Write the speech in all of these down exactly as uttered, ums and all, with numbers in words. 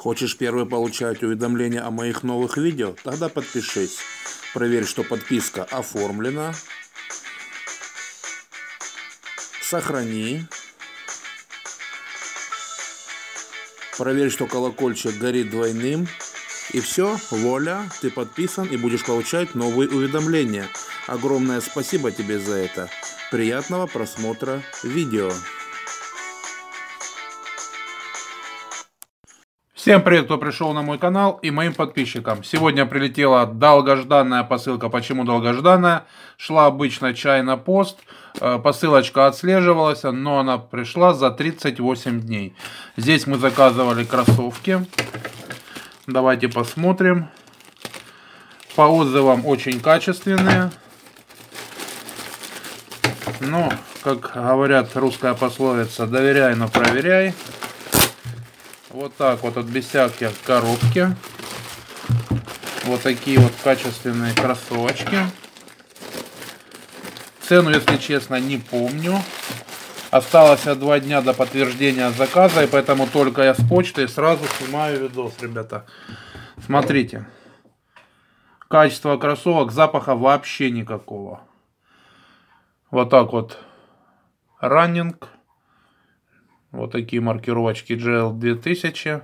Хочешь первый получать уведомления о моих новых видео? Тогда подпишись. Проверь, что подписка оформлена. Сохрани. Проверь, что колокольчик горит двойным. И все, вуаля, ты подписан и будешь получать новые уведомления. Огромное спасибо тебе за это. Приятного просмотра видео. Всем привет, кто пришел на мой канал, и моим подписчикам. Сегодня прилетела долгожданная посылка. Почему долгожданная? Шла обычно чай на пост. Посылочка отслеживалась, но она пришла за тридцать восемь дней. Здесь мы заказывали кроссовки. Давайте посмотрим. По отзывам очень качественные. Но, как говорят русская пословица, доверяй, но проверяй. Вот так вот, от без всяких коробки. Вот такие вот качественные кроссовочки. Цену, если честно, не помню. Осталось два дня до подтверждения заказа, и поэтому только я с почты сразу снимаю видос, ребята. Смотрите. Качество кроссовок, запаха вообще никакого. Вот так вот. Раннинг. Вот такие маркировочки джи эл две тысячи.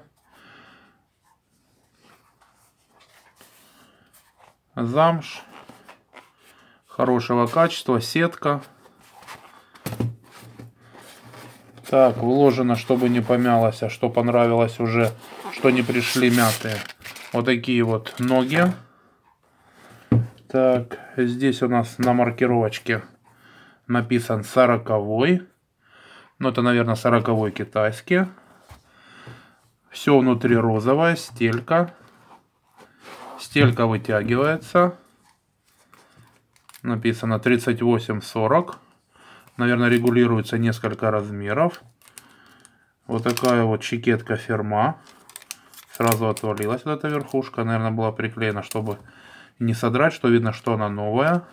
Замш. Хорошего качества. Сетка. Так, вложено, чтобы не помялось, а что понравилось уже, что не пришли мятые. Вот такие вот ноги. Так, здесь у нас на маркировочке написан сороковой. Ну, это, наверное, сороковой китайский. Все внутри розовое, стелька. Стелька вытягивается. Написано тридцать восемь сорок. Наверное, регулируется несколько размеров. Вот такая вот чекетка фирма. Сразу отвалилась вот эта верхушка. Наверное, была приклеена, чтобы не содрать, что видно, что она новая.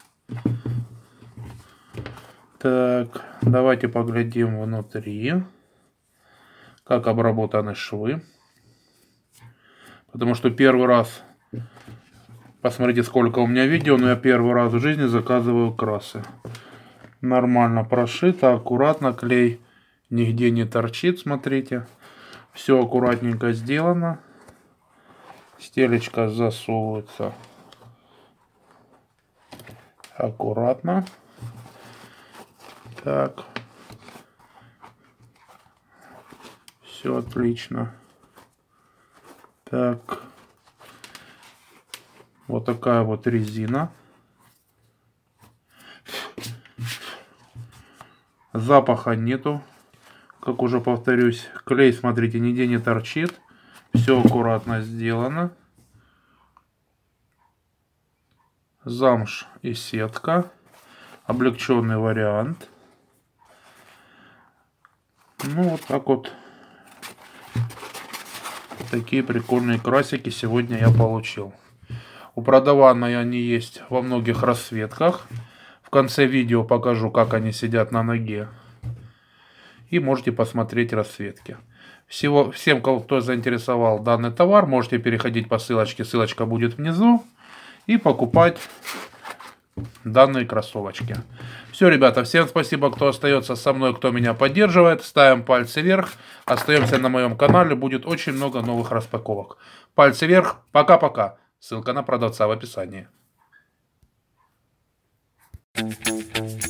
Так, давайте поглядим внутри, как обработаны швы. Потому что первый раз, посмотрите, сколько у меня видео, но я первый раз в жизни заказываю красы. Нормально прошито, аккуратно, клей нигде не торчит, смотрите. Все аккуратненько сделано. Стелечка засовывается аккуратно. Так, все отлично. Так, вот такая вот резина. Запаха нету, как уже повторюсь. Клей, смотрите, нигде не торчит. Все аккуратно сделано. Замш и сетка. Облегченный вариант. Ну, вот так вот. Такие прикольные красики сегодня я получил. У продаваной они есть во многих расцветках. В конце видео покажу, как они сидят на ноге. И можете посмотреть расцветки. Всего, всем, кто заинтересовал данный товар, можете переходить по ссылочке. Ссылочка будет внизу. И покупать данные кроссовочки. Все, ребята, всем спасибо, кто остается со мной, кто меня поддерживает. Ставим пальцы вверх. Остаемся на моем канале. Будет очень много новых распаковок. Пальцы вверх. Пока-пока. Ссылка на продавца в описании.